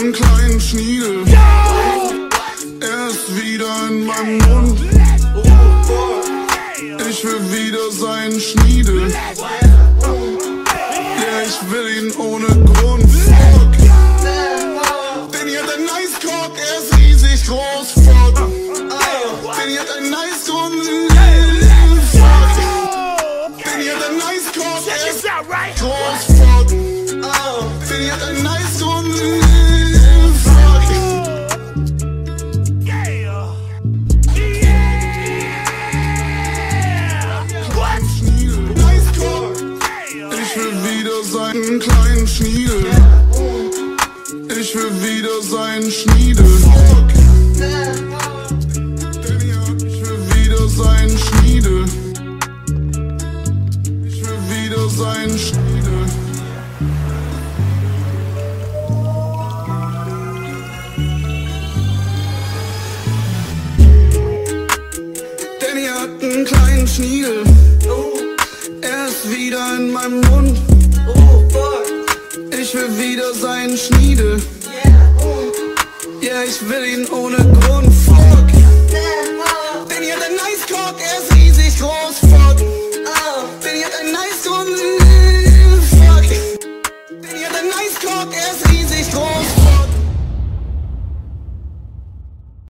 einen kleinen Schniedel. Er ist wieder in meinem Mund. Ich will wieder seinen Schniedel. Ja, ich will ihn ohne Grund. Fuck. Denn hier hat ein Nice Cock, er ist riesig groß. Fuck. Denn hier hat ein Nice Cock. Fuck. Denn hier hat ein Nice Cock, er ist groß. Fuck. Denn hier hat ein Nice Cock. Fuck. Ich will wieder seinen kleinen Schniedel. Ich will wieder seinen Schniedel. Ich will wieder seinen Schniedel. Ich will wieder seinen Schniedel. Danny hat einen kleinen Schniedel. Er ist wieder in meinem Mund. Ich will wieder seinen Schniedel. Ja, ich will ihn ohne Grund. Fuck. Denn hier hat ein Nice Cock, er ist riesig groß. Fuck. Denn hier hat ein Nice Cock. Fuck. Denn hier hat ein Nice Cock, er ist riesig groß.